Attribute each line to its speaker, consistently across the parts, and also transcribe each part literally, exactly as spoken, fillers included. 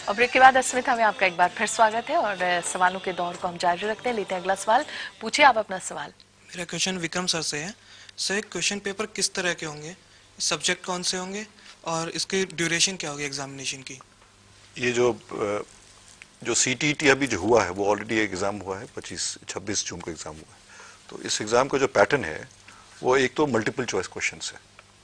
Speaker 1: और ब्रेक के बाद अस्मिता में आपका एक बार फिर स्वागत है और सवालों के दौर को हम जारी रखते हैं। लेते हैं अगला सवाल। पूछिए आप अपना सवाल।
Speaker 2: मेरा क्वेश्चन विक्रम सर से है। सर, क्वेश्चन पेपर किस तरह के होंगे, सब्जेक्ट कौन से होंगे और इसकी ड्यूरेशन क्या होगी एग्जामिनेशन की?
Speaker 3: ये जो जो सीटीईटी अभी जो हुआ है वो ऑलरेडी एग्जाम हुआ है, पच्चीस छब्बीस जून को एग्जाम हुआ है। तो इस एग्जाम का जो पैटर्न है वो एक तो मल्टीपल चॉइस क्वेश्चन है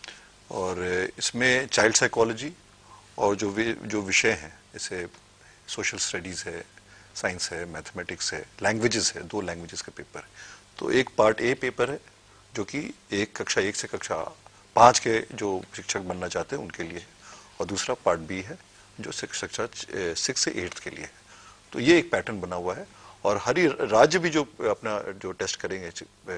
Speaker 3: और इसमें चाइल्ड साइकोलॉजी और जो जो विषय हैं जैसे सोशल स्टडीज़ है, साइंस है, मैथमेटिक्स है, लैंग्वेजेस है, दो लैंग्वेजेस का पेपर है। तो एक पार्ट ए पेपर है जो कि एक कक्षा एक से कक्षा पाँच के जो शिक्षक बनना चाहते हैं उनके लिए, और दूसरा पार्ट बी है जो कक्षा सिक्स से एट्थ के लिए है। तो ये एक पैटर्न बना हुआ है और हर राज्य भी जो अपना जो टेस्ट करेंगे,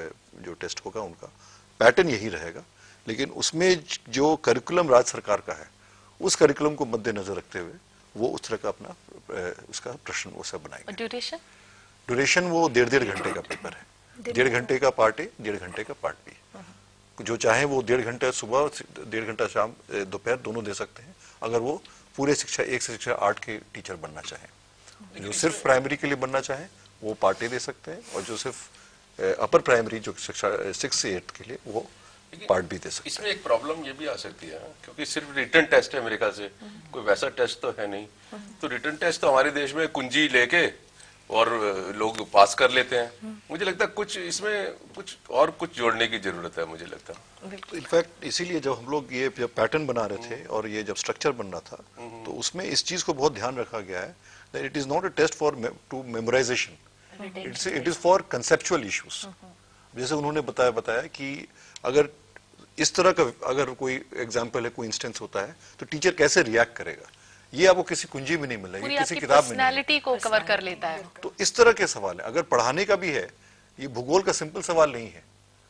Speaker 3: जो टेस्ट होगा उनका पैटर्न यही रहेगा, लेकिन उसमें जो करिकुलम राज्य सरकार का है उस करिकुलम को मद्देनजर रखते हुए वो उस तरह का अपना उसका प्रश्न वो सब बनाएंगे।
Speaker 1: ड्यूरेशन
Speaker 3: ड्यूरेशन वो डेढ़ डेढ़ घंटे का पेपर है, डेढ़ घंटे का पार्ट ए, डेढ़ घंटे का पार्ट बी। जो चाहे वो डेढ़ घंटा सुबह, डेढ़ घंटा शाम, दोपहर दोनों दे सकते हैं अगर वो पूरे शिक्षा एक से शिक्षा आठ के टीचर बनना चाहें। जो सिर्फ प्राइमरी के लिए बनना चाहे वो पार्ट ए दे सकते हैं और जो सिर्फ अपर प्राइमरी जो शिक्षा सिक्स से एट के लिए वो पार्ट बी दे सकते हैं।
Speaker 4: इसमें एक प्रॉब्लम ये भी आ सकती है क्योंकि सिर्फ रिटन टेस्ट है मेरे ख्याल से, कोई वैसा टेस्ट तो है नहीं। तो रिटन टेस्ट तो हमारे देश में कुंजी लेके और लोग पास कर लेते हैं। मुझे लगता है कुछ इसमें कुछ और कुछ जोड़ने की जरूरत है, मुझे लगता है।
Speaker 3: इनफैक्ट इसीलिए जब हम लोग ये जब पैटर्न बना रहे थे और ये जब स्ट्रक्चर बन रहा था तो उसमें इस चीज को बहुत ध्यान रखा गया है that it is not a test for to memorization, it's it is for conceptual issues. जैसे उन्होंने बताया बताया कि अगर इस तरह का अगर कोई एग्जाम्पल है, कोई इंस्टेंस होता है तो टीचर कैसे रिएक्ट करेगा, ये आपको किसी कुंजी में नहीं मिलेगा, किसी किताब में नहीं,
Speaker 1: को कवर कर लेता है।
Speaker 3: तो इस तरह के सवाल है। अगर पढ़ाने का भी है, ये भूगोल का सिंपल सवाल नहीं है,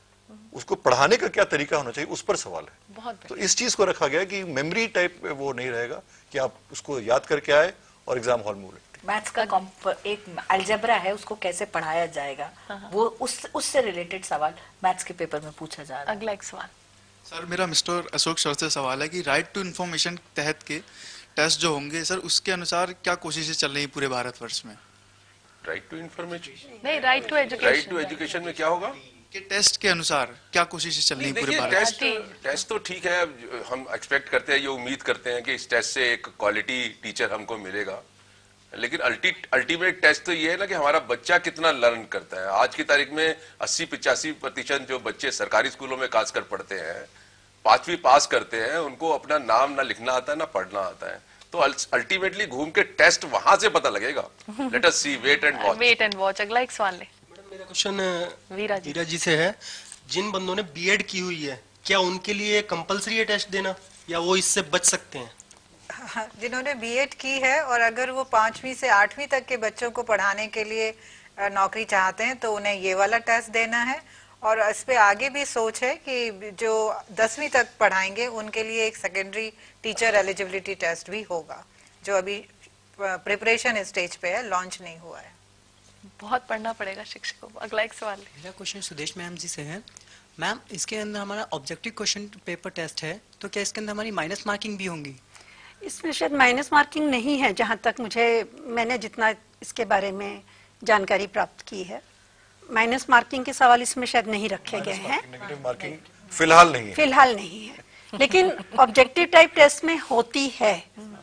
Speaker 3: उसको पढ़ाने का क्या तरीका होना चाहिए उस पर सवाल है।
Speaker 1: बहुत
Speaker 3: तो इस चीज को रखा गया कि मेमोरी टाइप वो नहीं रहेगा कि आप उसको याद करके आए और एग्जाम हॉल में
Speaker 5: मैथ्स का एक अलजेब्रा है, उसको कैसे पढ़ाया जाएगा, वो उस उससे रिलेटेड सवाल मैथ्स के पेपर में पूछा जा रहा है।
Speaker 1: अगला एक सवाल
Speaker 6: सर, मेरा मिस्टर अशोक सर से सवाल है कि राइट टू इन्फॉर्मेशन तहत के टेस्ट जो होंगे सर, उसके अनुसार क्या कोशिशें चल रही है पूरे भारतवर्ष में?
Speaker 4: राइट टू इन्फॉर्मेशन
Speaker 1: नहीं, right to education.
Speaker 4: Right to education में क्या होगा
Speaker 6: कि टेस्ट के अनुसार क्या कोशिशें चल रही है पूरे भारत?
Speaker 4: टेस्ट टेस्ट तो ठीक है, हम एक्सपेक्ट करते हैं, ये उम्मीद करते हैं कि इस टेस्ट से एक क्वालिटी टीचर हमको मिलेगा, लेकिन अल्टी अल्टीमेट टेस्ट तो ये है ना कि हमारा बच्चा कितना लर्न करता है। आज की तारीख में अस्सी पिचासी प्रतिशत जो बच्चे सरकारी स्कूलों में खासकर पढ़ते हैं, पांचवी पास करते हैं, उनको अपना नाम ना लिखना आता है ना पढ़ना आता है। तो अल्टीमेटली घूम के टेस्ट वहां से पता लगेगा। Let us see, wait and watch.
Speaker 1: Wait and watch. अगला एक सवाल ले।
Speaker 7: मेरा क्वेश्चन
Speaker 1: वीरा जी
Speaker 7: वीरा जी से है। जिन बंदों ने बीएड की हुई है, क्या उनके लिए कंपलसरी है टेस्ट देना या वो इससे बच सकते हैं?
Speaker 8: हाँ, जिन्होंने बीएड की है और अगर वो पांचवी से आठवीं तक के बच्चों को पढ़ाने के लिए नौकरी चाहते हैं तो उन्हें ये वाला टेस्ट देना है। और इस पे आगे भी सोच है कि जो दसवीं तक पढ़ाएंगे उनके लिए एक सेकेंडरी टीचर एलिजिबिलिटी टेस्ट भी होगा, जो अभी प्रिपरेशन स्टेज पे है, लॉन्च नहीं हुआ है।
Speaker 1: बहुत पढ़ना पड़ेगा शिक्षकों को। अगला एक सवाल।
Speaker 9: मेरा क्वेश्चन सुदेश मैम जी से है। मैम, इसके अंदर हमारा ऑब्जेक्टिव क्वेश्चन पेपर टेस्ट है, तो क्या इसके अंदर हमारी माइनस मार्किंग भी होंगी?
Speaker 10: इसमें शायद माइनस मार्किंग नहीं है, जहाँ तक मुझे मैंने जितना इसके बारे में जानकारी प्राप्त की है। माइनस मार्किंग के सवाल इसमें शायद नहीं रखे गए हैं।
Speaker 3: नेगेटिव मार्किंग फिलहाल नहीं है।
Speaker 10: फिलहाल नहीं है, लेकिन ऑब्जेक्टिव टाइप टेस्ट में होती है,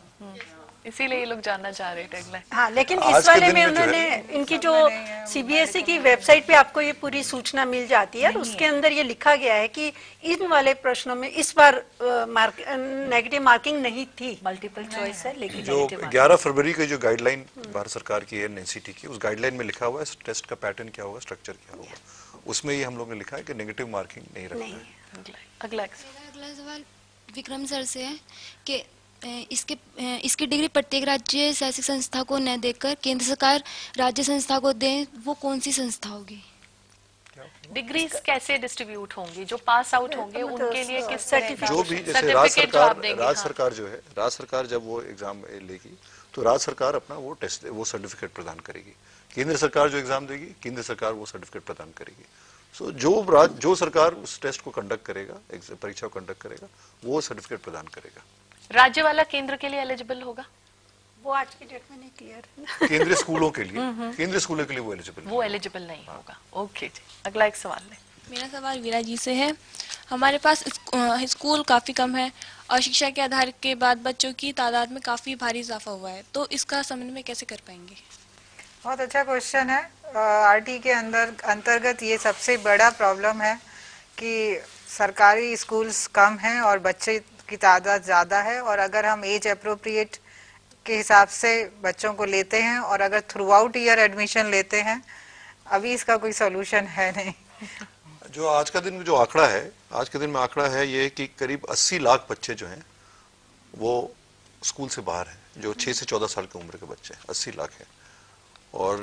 Speaker 1: इसीलिए ये लोग जानना चाह रहे थे।
Speaker 10: हाँ, लेकिन इस वाले में उन्होंने इनकी जो सीबीएसई की वेबसाइट पे आपको ये पूरी सूचना मिल जाती है और उसके अंदर ये लिखा गया है कि इन वाले प्रश्नों में इस बार मार्क नेगेटिव मार्किंग नहीं थी,
Speaker 5: मल्टीपल चॉइस है, लेकिन
Speaker 3: जो ग्यारह फरवरी की जो गाइडलाइन भारत सरकार की है एनसीटी की, उस गाइडलाइन में लिखा हुआ है टेस्ट का पैटर्न क्या होगा, स्ट्रक्चर क्या होगा, उसमें ये हम लोग ने लिखा है कि नेगेटिव मार्किंग नहीं रखना है।
Speaker 1: अगला
Speaker 11: अगला सवाल विक्रम सर से है कि इसके इसकी डिग्री प्रत्येक राज्य शैक्षिक संस्था को न देकर केंद्र सरकार राज्य संस्था को दे, वो कौन सी संस्था होगी?
Speaker 1: डिग्रीज कैसे डिस्ट्रीब्यूट होंगी? जो पास आउट होंगे उनके लिए किस सर्टिफिकेट?
Speaker 3: जो भी जैसे राज्य सरकार राज्य सरकार जो है राज्य सरकार जब वो एग्जाम लेगी तो राज्य सरकार अपना वो टेस्ट वो सर्टिफिकेट प्रदान करेगी। केंद्र सरकार जो एग्जाम देगी, केंद्र सरकार वो सर्टिफिकेट प्रदान करेगी। सो जो राज्य जो सरकार उस टेस्ट को कंडक्ट करेगा, परीक्षा को कंडक्ट करेगा, वो सर्टिफिकेट प्रदान करेगा।
Speaker 1: राज्य वाला केंद्र के लिए एलिजिबल होगा?
Speaker 10: वो आज की डेट में नहीं क्लियर है।
Speaker 3: केंद्रीय स्कूलों के लिए, केंद्रीय स्कूलों के लिए वो एलिजिबल
Speaker 1: वो एलिजिबल नहीं होगा। ओके जी, अगला एक सवाल लें।
Speaker 11: मेरा सवाल वीरा जी से है। हमारे पास स्कू- स्कूल काफ़ी कम है और शिक्षा के आधार के बाद बच्चों की तादाद में काफ़ी भारी इजाफा हुआ है, तो इसका समन्वय कैसे कर पाएंगे?
Speaker 8: बहुत अच्छा क्वेश्चन है। आरटी के अंदर अंतर्गत ये सबसे बड़ा प्रॉब्लम है कि सरकारी स्कूल्स कम हैं और बच्चे की तादाद ज़्यादा है, और अगर हम एज अप्रोप्रिएट के हिसाब से बच्चों को लेते हैं और अगर थ्रू आउट ईयर एडमिशन लेते हैं, अभी इसका कोई सोल्यूशन है नहीं।
Speaker 3: जो आज का दिन में जो आंकड़ा है, आज के दिन में आंकड़ा है ये कि करीब अस्सी लाख बच्चे जो हैं वो स्कूल से बाहर हैं, जो छह से चौदह साल की उम्र के बच्चे हैं, अस्सी लाख हैं। और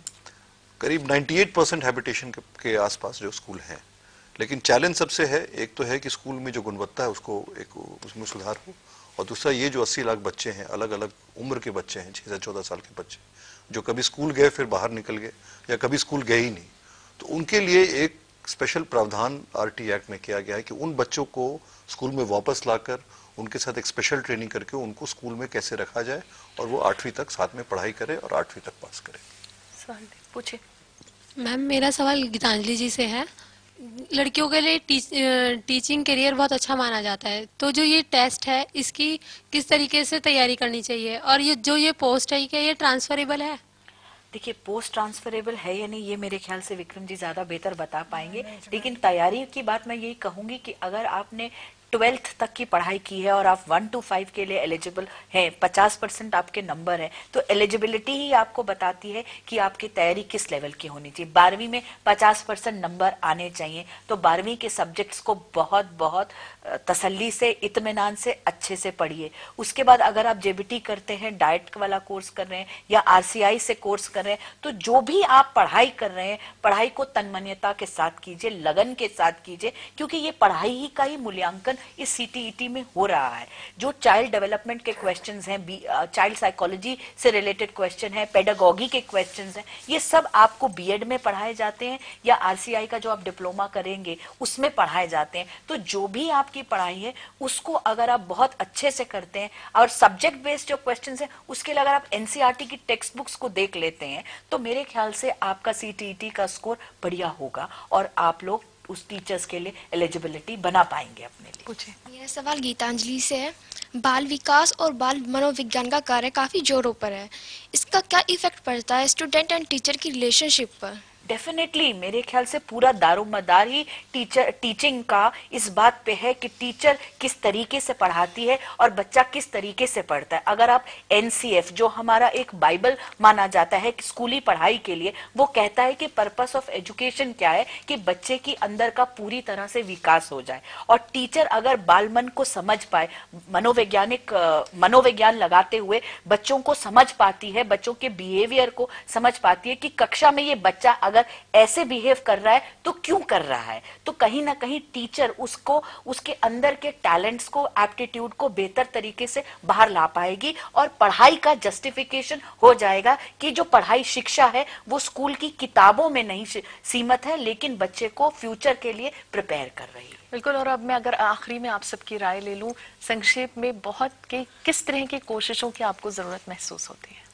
Speaker 3: करीब अट्ठानवे परसेंट हैबिटेशन के, के आसपास जो स्कूल हैं। लेकिन चैलेंज सबसे है, एक तो है कि स्कूल में जो गुणवत्ता है उसको एक उसमें सुधार हो, और दूसरा ये जो अस्सी लाख बच्चे हैं, अलग अलग उम्र के बच्चे हैं, छह से चौदह साल के बच्चे जो कभी स्कूल गए फिर बाहर निकल गए या कभी स्कूल गए ही नहीं, तो उनके लिए एक स्पेशल प्रावधान आरटी एक्ट में किया गया है कि उन बच्चों को स्कूल में वापस लाकर उनके साथ एक स्पेशल ट्रेनिंग करके उनको स्कूल में कैसे रखा जाए और वो आठवीं तक साथ में पढ़ाई करे और आठवीं तक पास करे।
Speaker 1: सवाल पूछे।
Speaker 12: मैम, मेरा सवाल गीतांजलि जी से है। लड़कियों के लिए टीच, टीचिंग करियर बहुत अच्छा माना जाता है, तो जो ये टेस्ट है इसकी किस तरीके से तैयारी करनी चाहिए, और ये जो ये पोस्ट है क्या ये ट्रांसफरेबल है?
Speaker 5: देखिए, पोस्ट ट्रांसफरेबल है या नहीं ये मेरे ख्याल से विक्रम जी ज्यादा बेहतर बता पाएंगे, लेकिन तैयारी की बात मैं यही कहूंगी कि अगर आपने ट्वेल्थ तक की पढ़ाई की है और आप वन टू फाइव के लिए एलिजिबल हैं, पचास परसेंट आपके नंबर है, तो एलिजिबिलिटी ही आपको बताती है कि आपकी तैयारी किस लेवल की होनी चाहिए। बारहवीं में पचास परसेंट नंबर आने चाहिए, तो बारहवीं के सब्जेक्ट्स को बहुत बहुत तसल्ली से, इत्मीनान से, अच्छे से पढ़िए। उसके बाद अगर आप जेबीटी करते हैं, डाइट वाला कोर्स कर रहे हैं या आरसीआई से कोर्स कर रहे हैं, तो जो भी आप पढ़ाई कर रहे हैं, पढ़ाई को तन्मयता के साथ कीजिए, लगन के साथ कीजिए, क्योंकि ये पढ़ाई ही का ही मूल्यांकन इस सीटीईटी में हो रहा है। जो चाइल्ड डेवलपमेंट के क्वेश्चंस हैं, चाइल्ड साइकोलॉजी से रिलेटेड क्वेश्चन है, पेडागोगी के क्वेश्चंस हैं, ये सब आपको बीएड में पढ़ाए जाते हैं या आरसीआई का जो आप डिप्लोमा करेंगे उसमें पढ़ाए जाते हैं। तो जो भी आपकी पढ़ाई है उसको अगर आप बहुत अच्छे से करते हैं और सब्जेक्ट बेस्ड जो क्वेश्चंस हैं उसके लिए अगर आप एनसीईआरटी की टेक्स्ट बुक्स को देख लेते हैं, तो मेरे ख्याल से आपका सीटीईटी का स्कोर बढ़िया होगा और आप लोग उस टीचर्स के लिए एलिजिबिलिटी बना पाएंगे अपने लिए।
Speaker 1: पूछे।
Speaker 11: मेरा सवाल गीतांजलि से है। बाल विकास और बाल मनोविज्ञान का कार्य काफी जोरों पर है, इसका क्या इफेक्ट पड़ता है स्टूडेंट एंड टीचर की रिलेशनशिप पर?
Speaker 5: डेफिनेटली मेरे ख्याल से पूरा दारोमदार ही टीचर टीचिंग का इस बात पे है कि टीचर किस तरीके से पढ़ाती है और बच्चा किस तरीके से पढ़ता है। अगर आप एनसीएफ जो हमारा एक बाइबल माना जाता है कि स्कूली पढ़ाई के लिए, वो कहता है कि पर्पस ऑफ एजुकेशन क्या है कि बच्चे की अंदर का पूरी तरह से विकास हो जाए, और टीचर अगर बाल मन को समझ पाए, मनोवैज्ञानिक मनोविज्ञान लगाते हुए बच्चों को समझ पाती है, बच्चों के बिहेवियर को समझ पाती है कि कक्षा में ये बच्चा अगर ऐसे बिहेव कर रहा है तो क्यों कर रहा है, तो कहीं ना कहीं टीचर उसको उसके अंदर के टैलेंट्स को, एप्टीट्यूड को बेहतर तरीके से बाहर ला पाएगी और पढ़ाई का जस्टिफिकेशन हो जाएगा कि जो पढ़ाई शिक्षा है वो स्कूल की किताबों में नहीं सीमित है, लेकिन बच्चे को फ्यूचर के लिए प्रिपेयर कर रही है।
Speaker 1: बिल्कुल। और अब मैं अगर आखिरी में आप सबकी राय ले लूं, संक्षेप में बहुत के किस तरह की कोशिशों की आपको जरूरत महसूस होती है?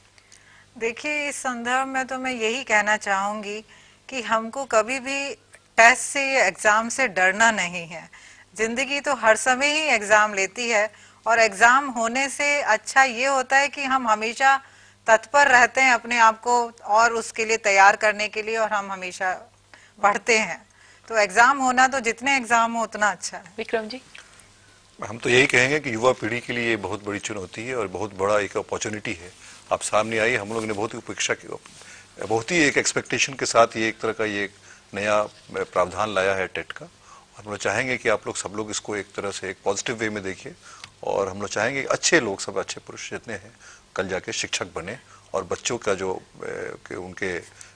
Speaker 8: देखिए, इस संदर्भ में तो मैं यही कहना चाहूंगी कि हमको कभी भी टेस्ट से, एग्जाम से डरना नहीं है। जिंदगी तो हर समय ही एग्जाम लेती है, और एग्जाम होने से अच्छा ये होता है कि हम हमेशा तत्पर रहते हैं अपने आप को और उसके लिए तैयार करने के लिए, और हम हमेशा पढ़ते हैं। तो एग्जाम होना तो जितने एग्जाम हो उतना अच्छा है।
Speaker 1: विक्रम जी।
Speaker 3: हम तो यही कहेंगे कि युवा पीढ़ी के लिए बहुत बड़ी चुनौती है और बहुत बड़ा एक अपॉर्चुनिटी है। आप सामने आई, हम लोग ने बहुत ही उपेक्षा की, बहुत ही एक एक्सपेक्टेशन के साथ ये एक तरह का ये नया प्रावधान लाया है टेट का। हम लोग चाहेंगे कि आप लोग सब लोग इसको एक तरह से एक पॉजिटिव वे में देखिए, और हम लोग चाहेंगे कि अच्छे लोग, सब अच्छे पुरुष जितने हैं, कल जाके शिक्षक बने और बच्चों का जो के उनके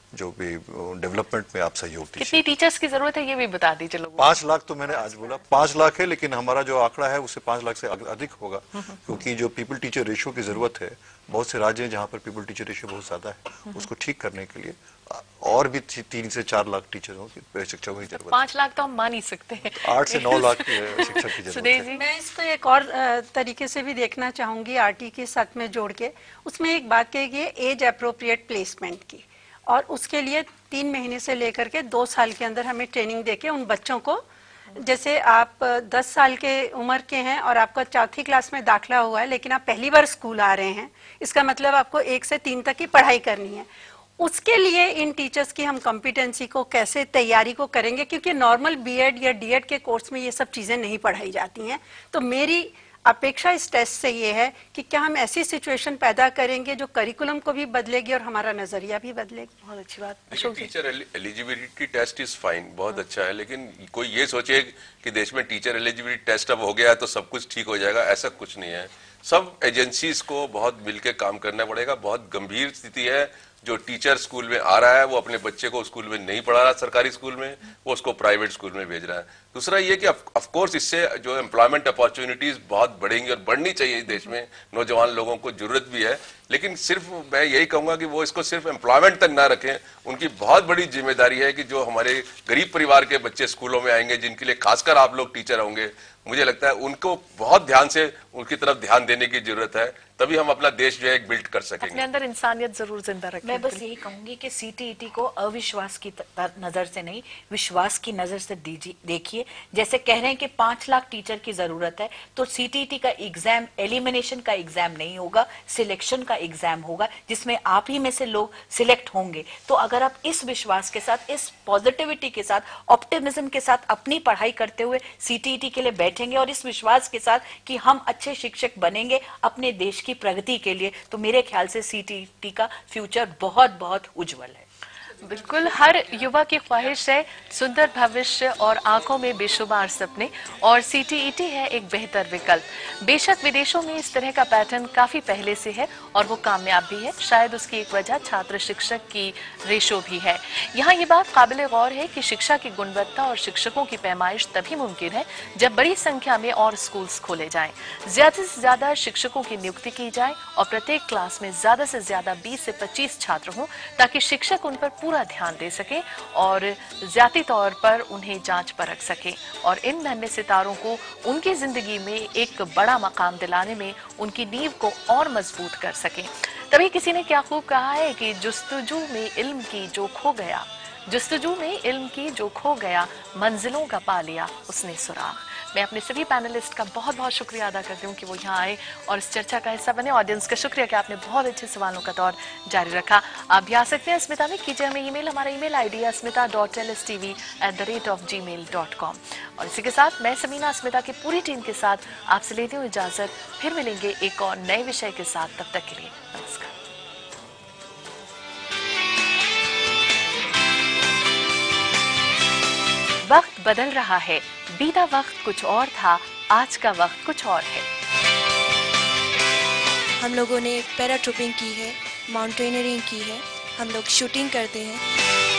Speaker 3: जो भी डेवलपमेंट में आप सहयोग दीजिए।
Speaker 1: कितनी टीचर्स की जरूरत है ये भी बता दीजिए लोगों को।
Speaker 3: पांच लाख तो मैंने आज बोला, पांच लाख है, लेकिन हमारा जो आंकड़ा है उससे पांच लाख से अधिक होगा, क्योंकि जो पीपल टीचर रेशियो की जरूरत है, बहुत से राज्य हैं जहां पर पीपल टीचर रेशियो बहुत ज्यादा है, उसको ठीक करने के लिए और भी तीन से चार लाख टीचरों की शिक्षकों की जरूरत है।
Speaker 1: पांच लाख तो हम मान ही सकते हैं,
Speaker 3: आठ से नौ लाख शिक्षक की जरूरत है।
Speaker 10: मैं इसको एक और तरीके से भी देखना चाहूंगी आरटी के साथ में जोड़ के। उसमें एक बात कही गई एज अप्रोप्रिएट प्लेसमेंट की, और उसके लिए तीन महीने से लेकर के दो साल के अंदर हमें ट्रेनिंग देके उन बच्चों को, जैसे आप दस साल के उम्र के हैं और आपका चौथी क्लास में दाखिला हुआ है लेकिन आप पहली बार स्कूल आ रहे हैं, इसका मतलब आपको एक से तीन तक की पढ़ाई करनी है। उसके लिए इन टीचर्स की हम कॉम्पिटेंसी को कैसे तैयारी को करेंगे, क्योंकि नॉर्मल बीएड या डीएड के कोर्स में ये सब चीजें नहीं पढ़ाई जाती हैं। तो मेरी अपेक्षा इस टेस्ट से ये है कि क्या हम ऐसी सिचुएशन पैदा करेंगे जो करिकुलम को भी बदलेगी और हमारा नजरिया भी बदलेगी।
Speaker 1: बहुत अच्छी बात।
Speaker 4: Teacher eligibility test is fine, बहुत अच्छा है, लेकिन कोई ये सोचे कि देश में टीचर एलिजिबिलिटी टेस्ट अब हो गया तो सब कुछ ठीक हो जाएगा, ऐसा कुछ नहीं है। सब एजेंसीज को बहुत मिलकर काम करना पड़ेगा। बहुत गंभीर स्थिति है, जो टीचर स्कूल में आ रहा है वो अपने बच्चे को स्कूल में नहीं पढ़ा रहा सरकारी स्कूल में, वो उसको प्राइवेट स्कूल में भेज रहा है। दूसरा ये कि ऑफ कोर्स इससे जो एम्प्लॉयमेंट अपॉर्चुनिटीज बहुत बढ़ेंगी और बढ़नी चाहिए देश में, नौजवान लोगों को जरूरत भी है, लेकिन सिर्फ मैं यही कहूंगा कि वो इसको सिर्फ एम्प्लॉयमेंट तक ना रखें। उनकी बहुत बड़ी जिम्मेदारी है कि जो हमारे गरीब परिवार के बच्चे स्कूलों में आएंगे, जिनके लिए खासकर आप लोग टीचर होंगे, मुझे लगता है उनको बहुत ध्यान से उनकी तरफ ध्यान देने की जरूरत है, तभी हम अपना देश जो है बिल्ड कर सकेंगे।
Speaker 1: अपने अंदर इंसानियत जरूर जिंदा रखें।
Speaker 5: मैं बस यही कहूंगी कि सीटीईटी को अविश्वास की नजर से नहीं, विश्वास की नजर से देखिए। जैसे कह रहे हैं कि पांच लाख टीचर की जरूरत है, तो सीटीईटी का एग्जाम एलिमिनेशन का एग्जाम नहीं होगा, सिलेक्शन का एग्जाम होगा, जिसमें आप ही में से लोग सिलेक्ट होंगे। तो अगर आप इस विश्वास के साथ, इस पॉजिटिविटी के साथ, ऑप्टिमिज्म के साथ अपनी पढ़ाई करते हुए सीटीईटी के लिए बैठेंगे और इस विश्वास के साथ कि हम अच्छे शिक्षक बनेंगे अपने देश की प्रगति के लिए, तो मेरे ख्याल से सीटीईटी का फ्यूचर बहुत बहुत उज्जवल है।
Speaker 1: बिल्कुल, हर युवा की ख्वाहिश है सुंदर भविष्य और आंखों में बेशुमार सपने, और सीटीईटी है एक बेहतर विकल्प। बेशक विदेशों में इस तरह का पैटर्न काफी पहले से है और वो कामयाब भी है। शायद उसकी एक वजह छात्र शिक्षक की रेशो भी है। यहाँ ये बात काबिल गौर है कि शिक्षा की गुणवत्ता और शिक्षकों की पैमाइश तभी मुमकिन है जब बड़ी संख्या में और स्कूल्स खोले जाएं, ज्यादा से ज्यादा शिक्षकों की नियुक्ति की जाए और प्रत्येक क्लास में ज्यादा से ज्यादा बीस से पच्चीस छात्र हों, ताकि शिक्षक उन पर पूरा ध्यान दे सके और ज्यादा तौर पर उन्हें जांच परख सके और इन नन्हे सितारों को उनकी जिंदगी में एक बड़ा मकाम दिलाने में उनकी नींव को और मजबूत कर सके। तभी किसी ने क्या खूब कहा है कि जुस्तजू में इल्म की जो खो गया, जुस्तजू में इल्म की जो खो गया, मंजिलों का पा लिया उसने सुराग। मैं अपने सभी पैनलिस्ट का बहुत बहुत शुक्रिया अदा करती हूँ कि वो यहाँ आए और इस चर्चा का हिस्सा बने। ऑडियंस का शुक्रिया कि आपने बहुत अच्छे सवालों का दौर जारी रखा। आप भी आ सकते हैं अस्मिता में, कीजिए हमें ईमेल, हमारा ईमेल आईडी है Asmita dot L S T V at the rate of Gmail dot com. और इसी के साथ मैं समीना अस्मिता की पूरी टीम के साथ आपसे लेती हूँ इजाजत। फिर मिलेंगे एक और नए विषय के साथ, तब तक के लिए नमस्कार। वक्त बदल रहा है, बीता वक्त कुछ और था, आज का वक्त कुछ और है।
Speaker 11: हम लोगों ने पैराट्रूपिंग की है, माउंटेनियरिंग की है, हम लोग शूटिंग करते हैं।